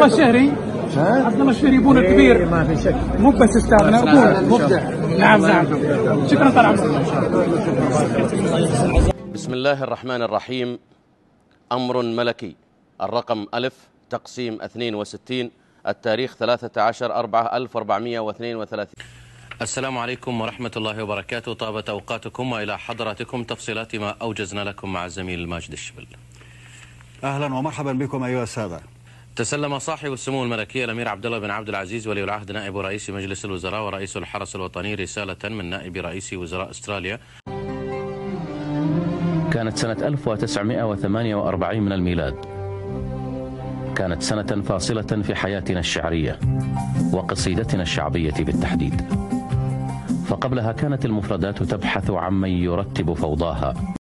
الله الشهري. عبد الله الشهري بون الكبير. ما في شك. مو بس استاذنا بون مبدع. نعم نعم. شكرا طال عمرك. بسم الله الرحمن الرحيم. أمر ملكي. الرقم 1000 تقسيم 62 التاريخ 13/4/1432. السلام عليكم ورحمة الله وبركاته. طابت أوقاتكم وإلى حضراتكم تفصيلات ما أوجزنا لكم مع الزميل ماجد الشبل. أهلا ومرحبا بكم أيها السادة. تسلم صاحب السمو الملكي الأمير عبد الله بن عبد العزيز ولي العهد نائب رئيس مجلس الوزراء ورئيس الحرس الوطني رسالة من نائب رئيس وزراء أستراليا. كانت سنة 1948 من الميلاد. كانت سنة فاصلة في حياتنا الشعرية وقصيدتنا الشعبية بالتحديد، فقبلها كانت المفردات تبحث عمن يرتب فوضاها.